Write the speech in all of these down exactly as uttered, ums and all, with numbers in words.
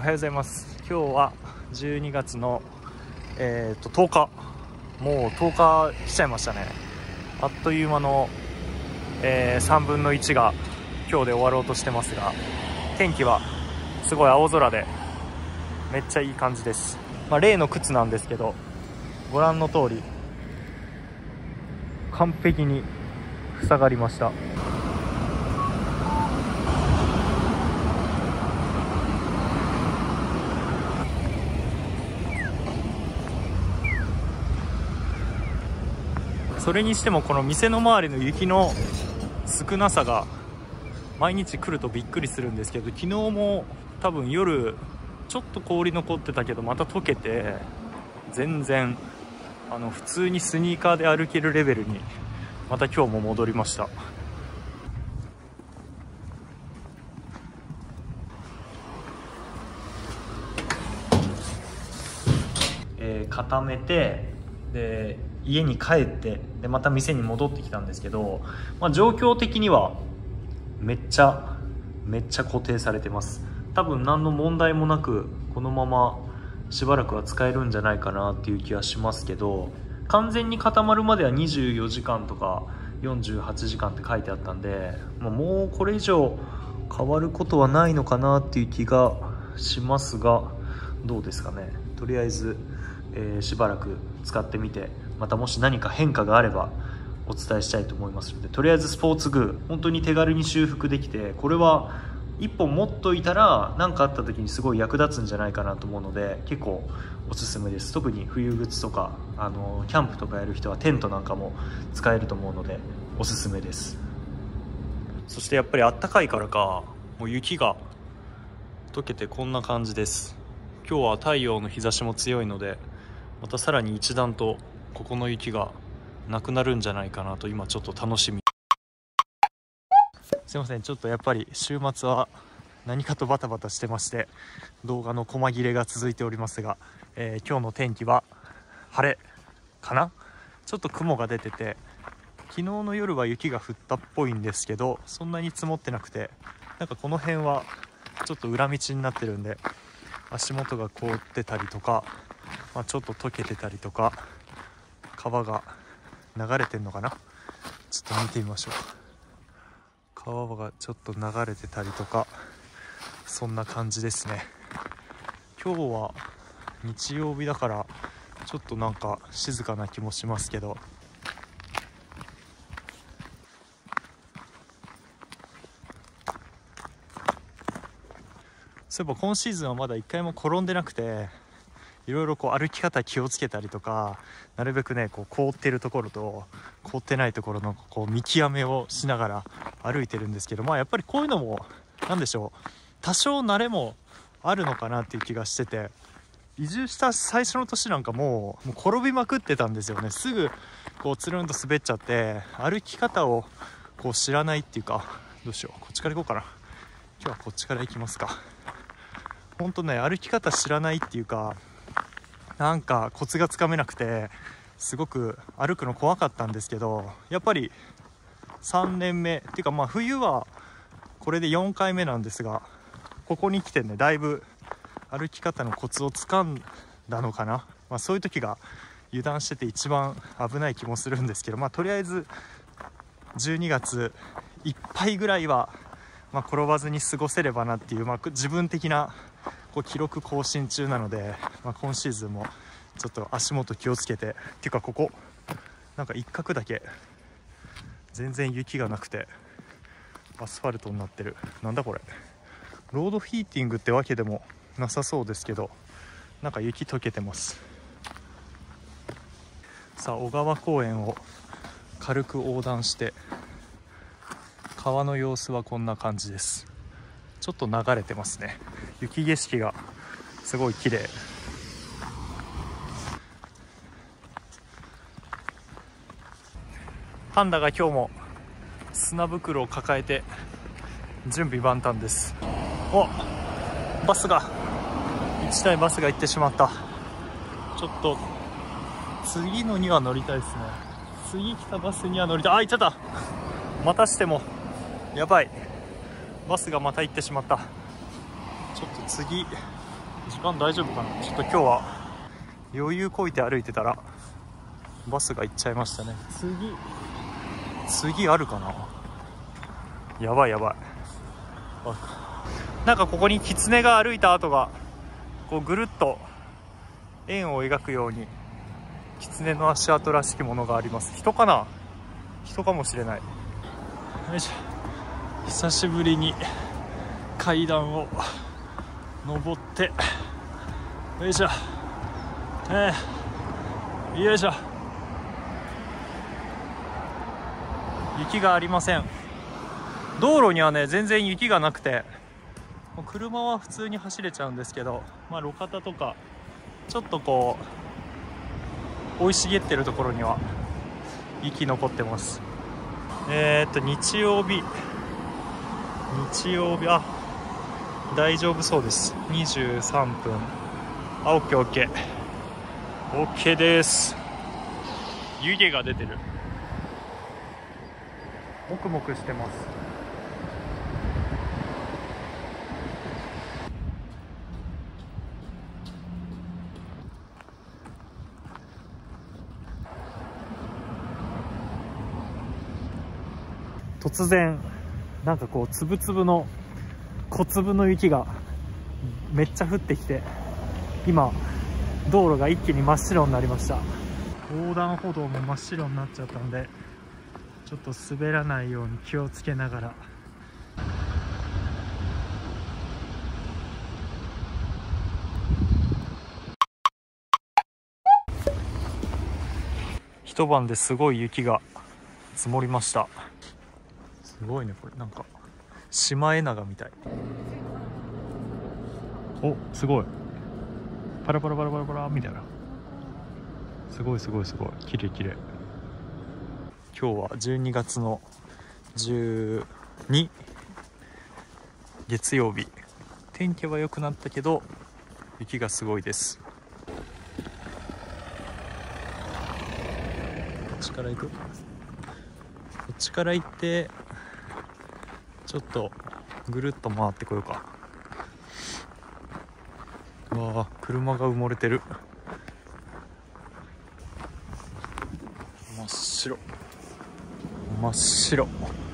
おはようございます。今日はじゅうにがつの、えー、ととおか、もうとおか来ちゃいましたね。あっという間の、えー、さんぶんのいちが今日で終わろうとしてますが、天気はすごい青空でめっちゃいい感じです。まあ、例の靴なんですけど、ご覧の通り完璧に塞がりました。それにしてもこの店の周りの雪の少なさが毎日来るとびっくりするんですけど、昨日も多分夜ちょっと氷残ってたけどまた溶けて、全然あの普通にスニーカーで歩けるレベルにまた今日も戻りました。えー、固めて、で家に帰って、でまた店に戻ってきたんですけど、まあ、状況的にはめっちゃめっちゃ固定されてます。多分何の問題もなくこのまましばらくは使えるんじゃないかなっていう気はしますけど、完全に固まるまではにじゅうよじかんとかよんじゅうはちじかんって書いてあったんで、まあ、もうこれ以上変わることはないのかなっていう気がしますが、どうですかね。とりあえず、えー、しばらく使ってみて、またもし何か変化があればお伝えしたいと思いますので、とりあえずスポーツグー本当に手軽に修復できて、これはいっぽん持っといたら何かあった時にすごい役立つんじゃないかなと思うので、結構おすすめです。特に冬靴とかあのキャンプとかやる人はテントなんかも使えると思うのでおすすめです。そしてやっぱりあったかいからか、もう雪が溶けてこんな感じです。今日は太陽の日差しも強いので、またさらに一段とここの雪がなくなるんじゃないかなと今ちょっと楽しみ。すいません、ちょっとやっぱり週末は何かとバタバタしてまして、動画の細切れが続いておりますが、えー、今日の天気は晴れかな。ちょっと雲が出てて、昨日の夜は雪が降ったっぽいんですけど、そんなに積もってなくて、なんかこの辺はちょっと裏道になってるんで足元が凍ってたりとか、まあ、ちょっと溶けてたりとか、川が流れてんのかな、ちょっと見てみましょう。川がちょっと流れてたりとか、そんな感じですね。今日は日曜日だからちょっとなんか静かな気もしますけど、そういえば今シーズンはまだ一回も転んでなくて、いろいろこう歩き方気をつけたりとか、なるべくねこう凍ってるところと凍ってないところのこう見極めをしながら歩いてるんですけど、まあやっぱりこういうのもなんでしょう、多少慣れもあるのかなっていう気がしてて、移住した最初の年なんかもう、もう転びまくってたんですよね。すぐこうつるんと滑っちゃって、歩き方をこう知らないっていうか、どうしよう、こっちから行こうかな。今日はこっちから行きますか。ほんとね、歩き方知らないっていうか、なんかコツがつかめなくてすごく歩くの怖かったんですけど、やっぱりさんねんめっていうか、まあ冬はこれでよんかいめなんですが、ここに来てねだいぶ歩き方のコツをつかんだのかな。まあ、そういう時が油断してて一番危ない気もするんですけど、まあとりあえずじゅうにがついっぱいぐらいは、まあ、転ばずに過ごせればなっていう、まあ、自分的なこう記録更新中なので、まあ、今シーズンもちょっと足元気をつけて、っていうかここなんか一角だけ全然雪がなくてアスファルトになってる。なんだこれ、ロードヒーティングってわけでもなさそうですけど、なんか雪溶けてます。さあ小川公園を軽く横断して、川の様子はこんな感じです。ちょっと流れてますね。雪景色がすごい綺麗。パンダが今日も砂袋を抱えて準備万端です。お、バスがいちだいバスが行ってしまった。ちょっと次のには乗りたいですね。次来たバスには乗りたい。あ、行っちゃった。またしてもやばい、バスがまた行ってしまった。ちょっと次時間大丈夫かな。ちょっと今日は余裕こいて歩いてたらバスが行っちゃいましたね。次次あるかな。やばいやばい。あ、なんかここにキツネが歩いた跡がこうぐるっと円を描くようにキツネの足跡らしきものがあります。人かな。人かもしれない。よいしょ。久しぶりに階段を登って、よいしょ、えー、よいしょ。雪がありません。道路にはね全然雪がなくて、車は普通に走れちゃうんですけど、まあ、路肩とかちょっとこう生い茂ってるところには雪残ってます。えー、っと日曜日日曜日あ大丈夫そうです。にじゅうさんぷん。あ、オッケーオッケーオッケーです。湯気が出てる。もくもくしてます。突然なんかこうつぶつぶの小粒の雪がめっちゃ降ってきて、今道路が一気に真っ白になりました。横断歩道も真っ白になっちゃったんで、ちょっと滑らないように気をつけながら。一晩ですごい雪が積もりました。すごいねこれ、なんかシマエナガみたい。お、すごいパラパラパラパラパラみたいな。すごいすごいすごい綺麗綺麗。今日はじゅうにがつのじゅうに月曜日。天気は良くなったけど雪がすごいです。こっちから行く。こっちから行ってちょっとぐるっと回ってこようか。うわー、車が埋もれてる。真っ白真っ白。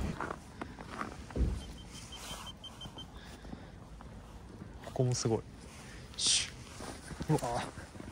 ここもすごい。シュッ、うわ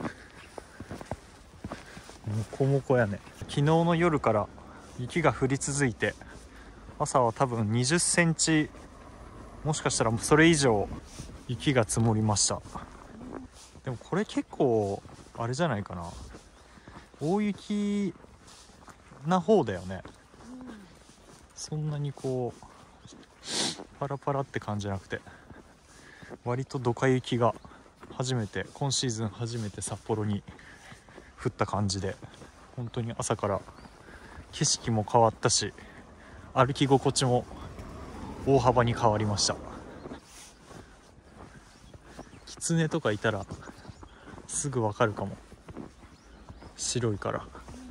ー、もこもこやね。昨日の夜から雪が降り続いて、朝は多分にじゅっセンチ、もしかしたらそれ以上雪が積もりました。でもこれ結構あれじゃないかな、大雪な方だよね。そんなにこうパラパラって感じじゃなくて、割とドカ雪が初めて、今シーズン初めて札幌に降った感じで、本当に朝から景色も変わったし、歩き心地も大幅に変わりました。キツネとかいたらすぐわかるかも、白いから。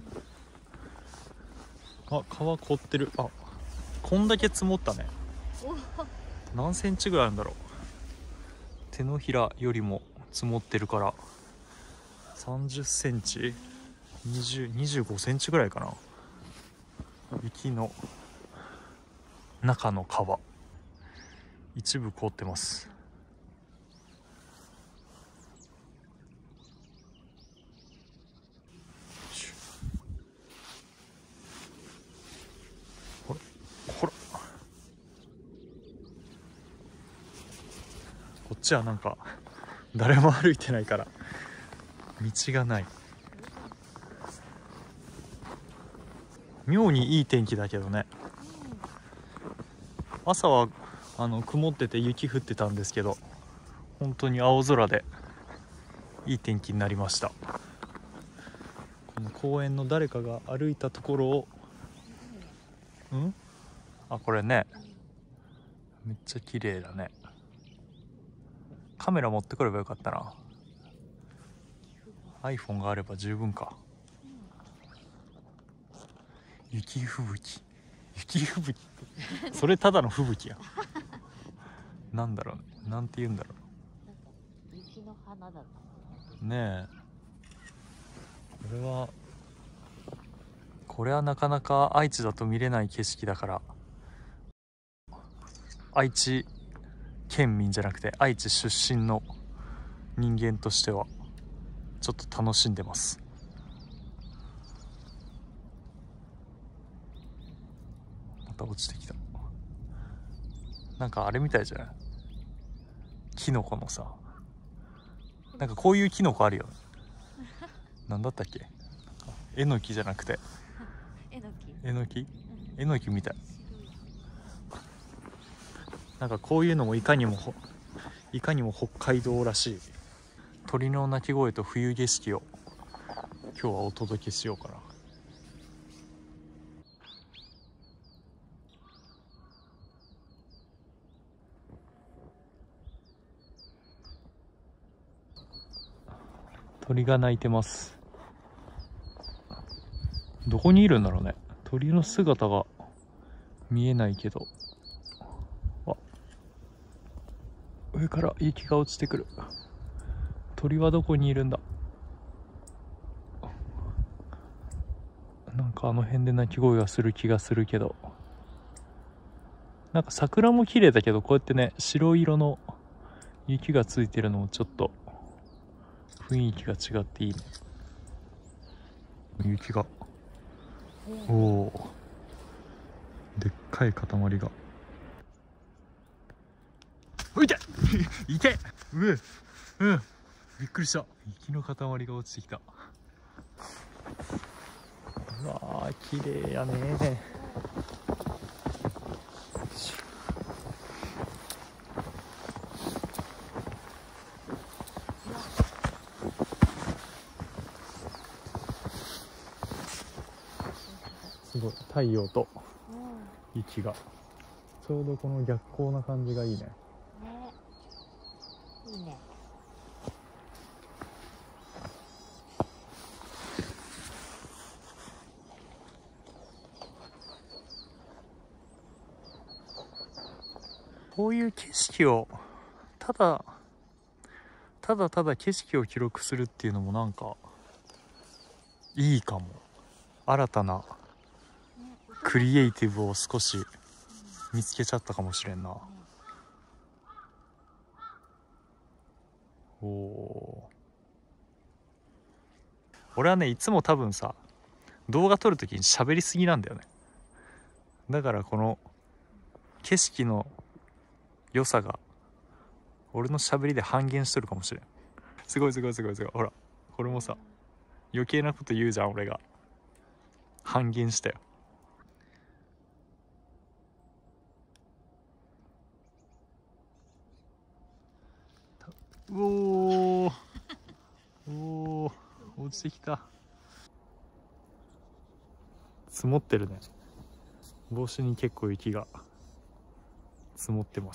あ、川凍ってる。あ、こんだけ積もったね。何センチぐらいあるんだろう。手のひらよりも積もってるからさんじゅっセンチ、にじゅう、にじゅうごセンチぐらいかな。雪の中の川、一部凍ってます。ほらほら、こっちはなんか誰も歩いてないから道がない。妙にいい天気だけどね。朝はあの曇ってて雪降ってたんですけど、本当に青空でいい天気になりました。この公園の誰かが歩いたところを、んあ、これね、めっちゃ綺麗だね。カメラ持ってくればよかったな。 iPhone があれば十分か。雪吹雪、雪吹雪それただの吹雪やなんだろう、なんて言うんだろう。 雪の花花だねえ、これはこれはなかなか愛知だと見れない景色だから、愛知県民じゃなくて愛知出身の人間としてはちょっと楽しんでます。また落ちてきた。なんかあれみたいじゃない、キノコのさ、なんかこういうキノコあるよね。なんだったっけ、えのきじゃなくてえのきえのきえのきみたい。なんかこういうのもいかにもいかにも北海道らしい鳥の鳴き声と冬景色を今日はお届けしようかな。鳥が鳴いてます。どこにいるんだろうね。鳥の姿が見えないけど、あ、上から雪が落ちてくる。鳥はどこにいるんだ。なんかあの辺で鳴き声がする気がするけど、なんか桜も綺麗だけど、こうやってね白色の雪がついてるのもちょっと雰囲気が違っていいね。雪が、おお、でっかい塊が、おいていて、うえ、うん、びっくりした。雪の塊が落ちてきた。うわー、綺麗やね。すごい、太陽と雪がちょうどこの逆光な感じがいいね。 ね、いいね。 こういう景色をただただただ景色を記録するっていうのもなんかいいかも。新たなクリエイティブを少し見つけちゃったかもしれんな。おお。俺はね、いつも多分さ、動画撮るときに喋りすぎなんだよね。だからこの景色の良さが俺の喋りで半減しとるかもしれん。すごいすごいすごいすごい。ほら、これもさ、余計なこと言うじゃん俺が。半減したよ。うおーおー、落ちてきた。積もってるね。帽子に結構雪が積もってます。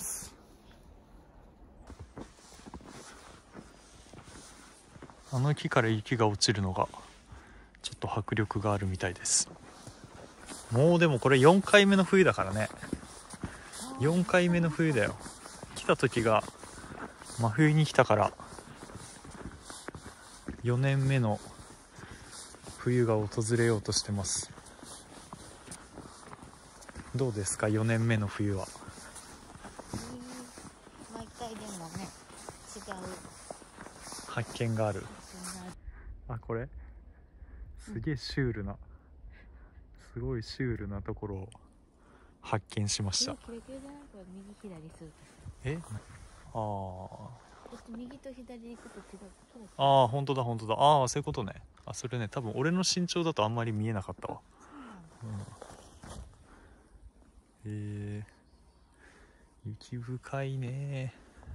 あの木から雪が落ちるのがちょっと迫力があるみたいです。もうでもこれよんかいめの冬だからね。よんかいめの冬だよ。来た時が真冬に来たからよねんめの冬が訪れようとしてます。どうですか、よねんめの冬は。 毎回でもね、違う発見がある。あ、これすげえシュールな、すごいシュールなところを発見しました。 キラキラじゃない？これ右左するとさ。 え、ああ。 右と左に行くと違う。 ああ、本当だ本当だ。ああ、そういうことね。あ、それね、多分俺の身長だとあんまり見えなかったわ。うん、えー、雪深いね。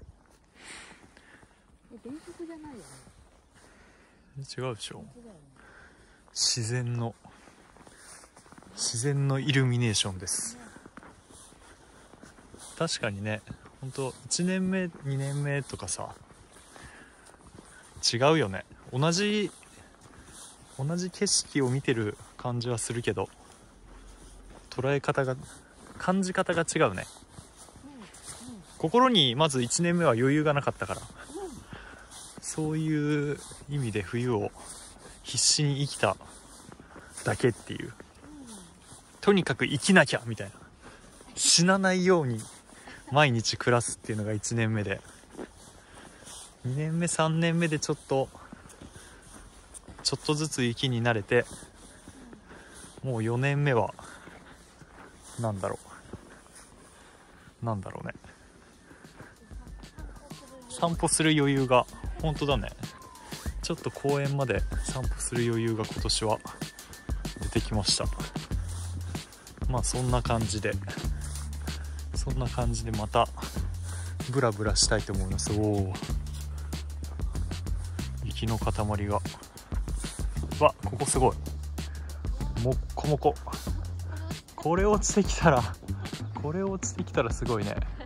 電飾じゃないよね。 違うでしょ。 ね、 自然の自然のイルミネーションです。ね、確かにね、本当いちねんめにねんめとかさ、違うよね。同じ同じ景色を見てる感じはするけど、捉え方が、感じ方が違うね。うんうん、心にまずいちねんめは余裕がなかったから、うん、 そういう意味で冬を必死に生きただけっていう、とにかく生きなきゃみたいな、死なないように毎日暮らすっていうのがいちねんめで、にねんめさんねんめでちょっとちょっとずつ雪に慣れて、もうよねんめはなんだろうなんだろうね散歩する余裕が、本当だね、ちょっと公園まで散歩する余裕が今年は出てきました。まあそんな感じでそんな感じでまたブラブラしたいと思います。おお、雪の塊が、わ、ここすごいもっこもこ、これ落ちてきたらこれ落ちてきたらすごいね。